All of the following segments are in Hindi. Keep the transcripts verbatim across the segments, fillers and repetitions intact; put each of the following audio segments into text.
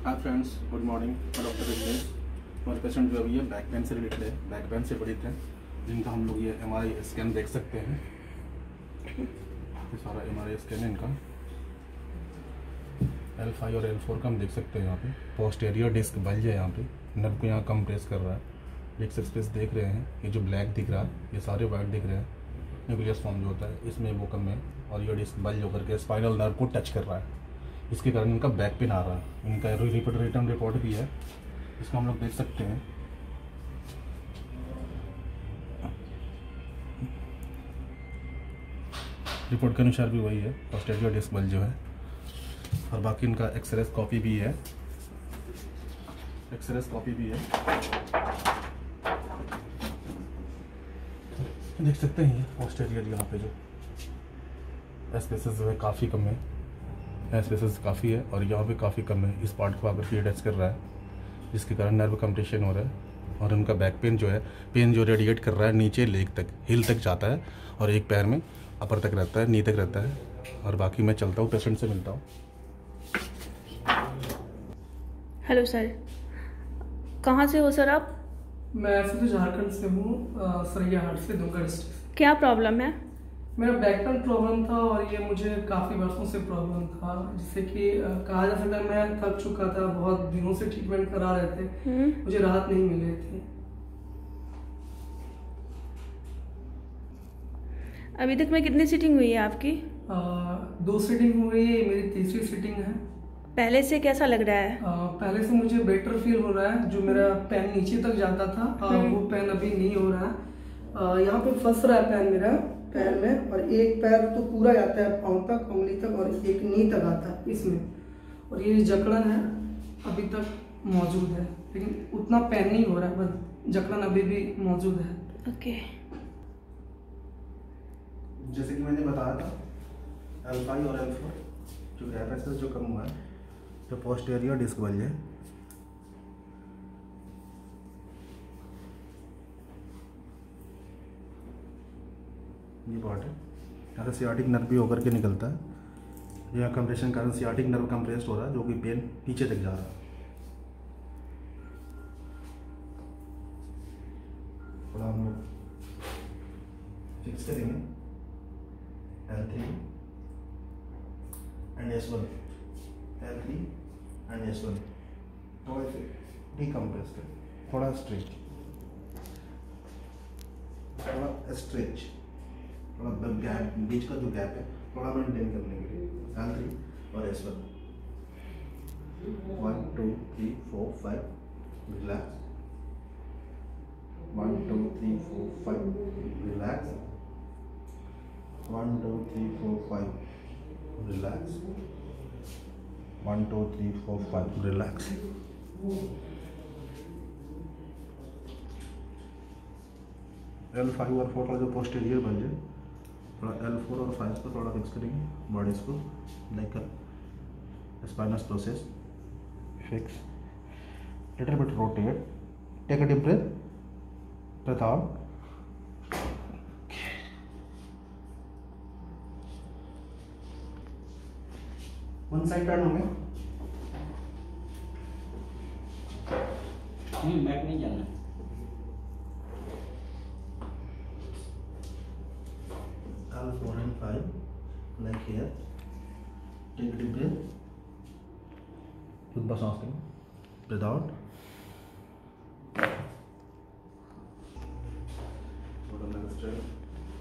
हाय फ्रेंड्स, गुड मॉर्निंग। मैं डॉक्टर रितेश। हमारे पेशेंट जो अभी है बैक पेन से रिलेटेड है, बैक पेन से पीड़ित है, जिनका हम लोग ये एम आर आई स्कैन देख सकते हैं। ये सारा एम आर आई स्कैन है इनका। एल फाइव और एल फोर का हम देख सकते हैं। यहाँ पे पोस्टेरियर डिस्क बल्ज है, यहाँ पे नर्व को यहाँ कम प्रेस कर रहा है। डिस्क स्पेस देख रहे हैं, ये जो ब्लैक दिख रहा है ये सारे वाइट दिख रहे हैं। न्यूक्लियस फॉर्म जो होता है इसमें वो कम है, और ये डिस्क बल्ज होकर के स्पाइनल नर्व को टच कर रहा है। इसके कारण इनका बैक पेन आ रहा है। इनका रिपोर्ट रिटर्न रिपोर्ट भी है, इसको हम लोग देख सकते हैं। रिपोर्ट के अनुसार भी वही है, पोस्टेरियर डिस्क बल्ज जो है। और बाकी इनका एक्सरे कॉपी भी है, एक्सरे कॉपी भी है, देख सकते हैं। पोस्टेरियर यहाँ पे जो स्पेसेस जो है काफ़ी कम है, स्पेसेस काफ़ी है, और यहाँ पे काफ़ी कम है। इस पार्ट को आकर के टच कर रहा है, जिसके कारण नर्व कंप्रेशन हो रहा है। और उनका बैक पेन जो है, पेन जो रेडिएट कर रहा है नीचे लेग तक, हिल तक जाता है, और एक पैर में अपर तक रहता है, नी तक रहता है। और बाकी मैं चलता हूँ, पेशेंट से मिलता हूँ। हेलो सर, कहाँ से हो सर आप? मैं ऐसे तो झारखंड से हूँ, सरैया हाट से, दुमका डिस्ट्रिक्ट। क्या प्रॉब्लम है? मेरा बैक पेन प्रॉब्लम था, और ये मुझे काफ़ी वर्षों से प्रॉब्लम था, जिससे कि अ, कहा जा सकता है मैं थक चुका था। बहुत दिनों से ट्रीटमेंट करा रहे थे, मुझे राहत नहीं मिल रही थी। अभी तक में कितनी सीटिंग हुई है आपकी? आ, दो सीटिंग हुई है, मेरी तीसरी सीटिंग है। पहले से कैसा लग रहा है? आ, पहले से मुझे बेटर फील हो रहा है। जो मेरा पेन नीचे तक जाता था, आ, वो पेन अभी नहीं हो रहा है। यहाँ पे फंस रहा है पेन मेरा पैर में, और एक पैर तो पूरा जाता है पाँव तक, उंगली तक, और एक नी तक आता है इसमें। और ये जकड़न है अभी तक मौजूद है, लेकिन उतना पेन नहीं हो रहा है, बस जकड़न अभी भी मौजूद है। ओके। जैसे कि मैंने बताया था, एल फाइव और एल फोर जो गैप एक्सेस जो कम हुआ है, जो पोस्टेरियर डिस्क बल्ज है, ये पार्ट है। यहाँ से सियाटिक नर्व भी होकर के निकलता है। यहाँ कंप्रेशन के कारण सियाटिक नर्व कंप्रेस्ड हो रहा है, जो कि पेन नीचे तक जा रहा है। थोड़ा हम लोग फिक्स करेंगे L three and S one, L three and S one. थोड़ा से डिकम्प्रेस करें, थोड़ा स्ट्रेच, थोड़ा स्ट्रेच, थोड़ा गैप, बीच का जो गैप है थोड़ा मेंटेन करने के लिए एल थ्री और S one. One two three four five relax, one two three four five relax, one two three four five relax, one two three four five relax. L five और फोर का जो पोस्टेरियर बल्ज है, थोड़ा एल फोर और फाइव को थोड़ा फिक्स करेंगे, बॉडीज को लेकर spinous process fix, little bit rotate, take a deep breath, breath out. One side turn हो गया, नहीं बैक नहीं जाना। L four and five, like here. Take a deep breath. खुद बस सांस लें, breathe out. Go to next step.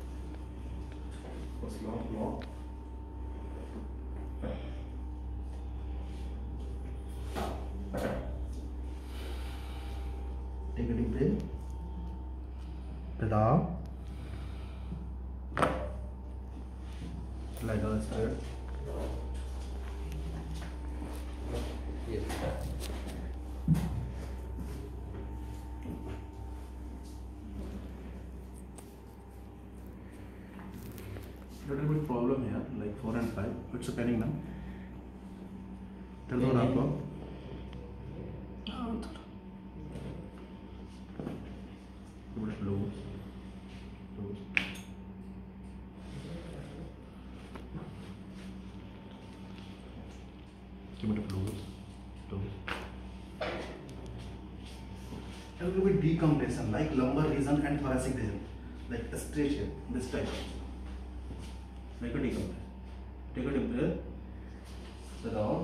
First long, long. Take a deep breath. Breathe out. Like on straight. Yes. Little bit problem here, like four and five. It's paining now. Tell me what आपको. Little bit loose, loose. Give me the fluid. There will be decompression like lumbar region and thoracic region, like stretch here, this type. Make a decompress. Take a deep breath. Sit out.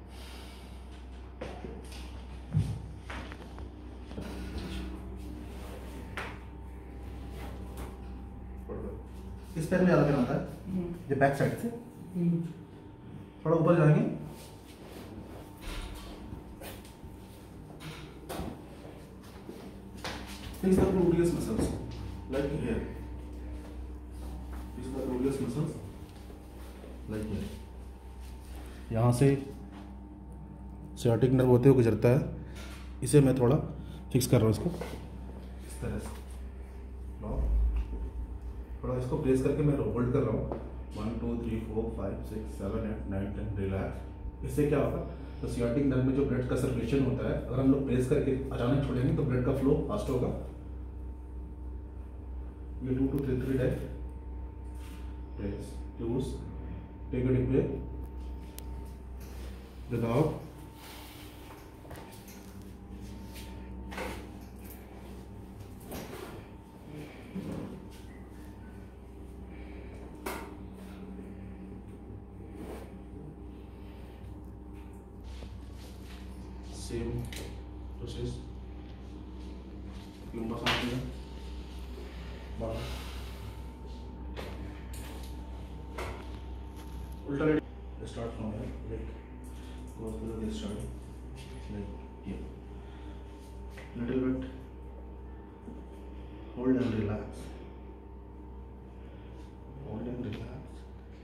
इस पैर में ज़्यादा पेन होता है, ये बैक साइड से थोड़ा ऊपर जाएंगे। These are gluteus muscles, like here. These are gluteus muscles, like here. यहाँ से sciatic nerve होते हुए गुजरता है, इसे मैं थोड़ा फिक्स कर रहा हूँ इसको इस तरह से। लो, थोड़ा इसको प्रेस करके मैं होल्ड कर रहा हूँ। One two three four five six seven eight nine ten relax. इससे क्या होगा, तो सियाटिक नर्व में जो ब्लड का सर्कुलेशन होता है, अगर हम लोग प्रेस करके अचानक छोड़ेंगे तो ब्लड का फ्लो फास्ट होगा। ये two two three three type press use take a deep breath without same process लंबा सांस लें बाहर उल्टा लेट start from here like goes below this side like here little bit hold and relax hold and relax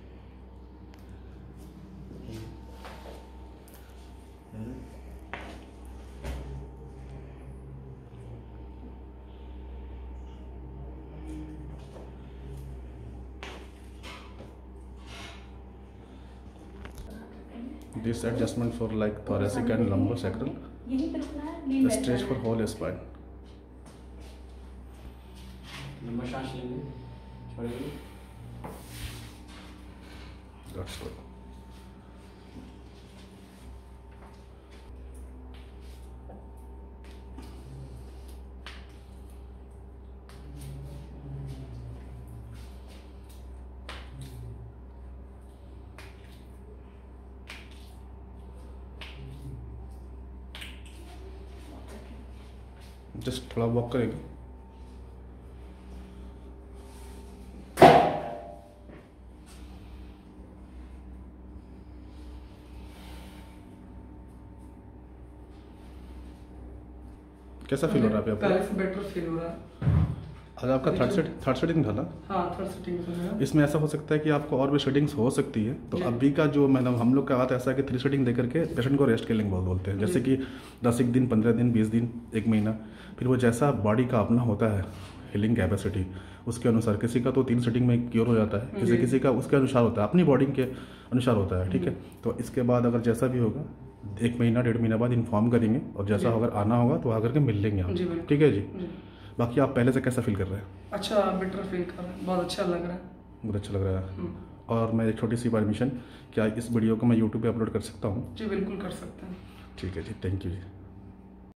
and this adjustment for like thoracic and lumbosacral, the stretch for whole spine. लंबा सांस लेंगे, छोड़ेंगे। That's good. जस्ट थोड़ा वॉक करेंगे। कैसा फील हो रहा है आपको? पहले से बेटर फील हो रहा है। आज आपका थर्ड सेट थर्ड सेटिंग था ना? हाँ, थर्ड सेटिंग था। इसमें ऐसा हो सकता है कि आपको और भी सेटिंग्स हो सकती है, तो अभी का जो मतलब हम लोग का बात ऐसा है कि थ्री सेटिंग दे करके पेशेंट को रेस्ट किलिंग बहुत बोलते हैं, जैसे कि दस एक दिन, पंद्रह दिन, बीस दिन, एक महीना, फिर वो जैसा बॉडी का अपना होता है हीलिंग कैपेसिटी, उसके अनुसार किसी का तो तीन सेटिंग में क्योर हो जाता है, किसी किसी का उसके अनुसार होता है, अपनी बॉडी के अनुसार होता है। ठीक है, तो इसके बाद अगर जैसा भी होगा एक महीना डेढ़ महीना बाद इन्फॉर्म करेंगे, और जैसा अगर आना होगा तो आकर के मिल लेंगे हम। ठीक है जी। बाकी आप पहले से कैसा फील कर रहे हैं? अच्छा, बेटर फील कर रहे हैं, बहुत अच्छा लग रहा है। बहुत अच्छा लग रहा है। और मैं एक छोटी सी परमिशन, क्या इस वीडियो को मैं यूट्यूब पे अपलोड कर सकता हूँ? जी बिल्कुल कर सकते हैं। ठीक है जी, थैंक यू जी।